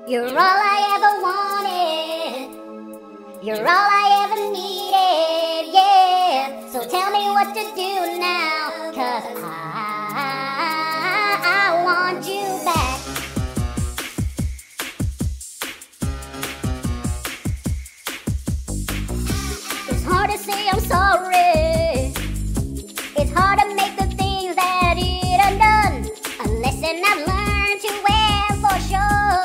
You're all I ever wanted. You're all I ever needed, yeah. So tell me what to do now, 'cause I want you back. It's hard to say I'm sorry. It's hard to make the things that it undone. A lesson I've learned to wear for sure.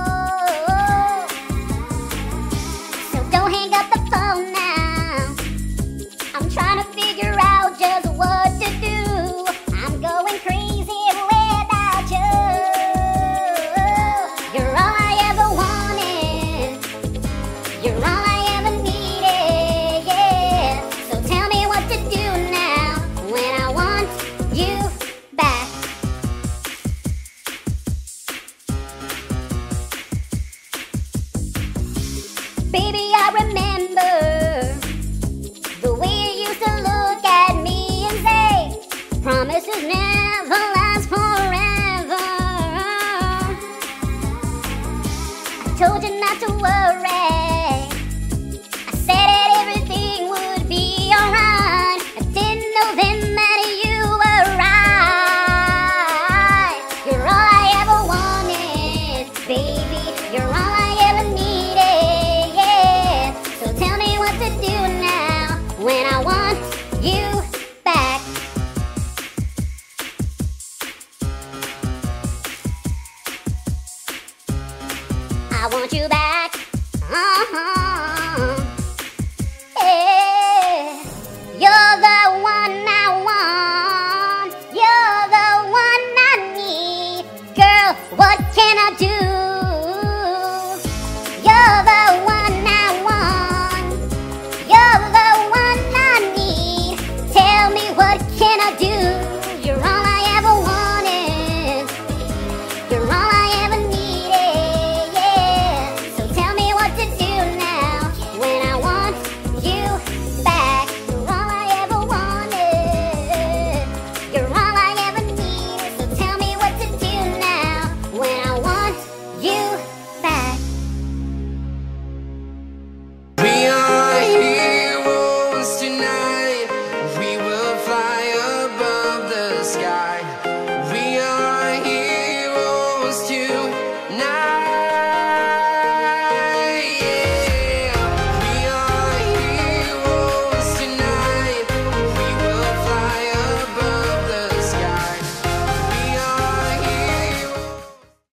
So don't hang up the phone now. I'm trying to figure out just what to do. I'm going crazy without you. You're all I ever wanted. You're all I ever needed, yeah. So tell me what to do now when I want you back. Baby, I remember the way you used to look at me and say, promises never last forever. I told you not to worry. I said that everything would be alright. I didn't know then that you were right. You're all I ever wanted, baby. You're all I ever needed, yeah. So tell me what to do now when I want you back. I want you back. Yeah. You're the one I want. You're the one I need. Girl, what can I do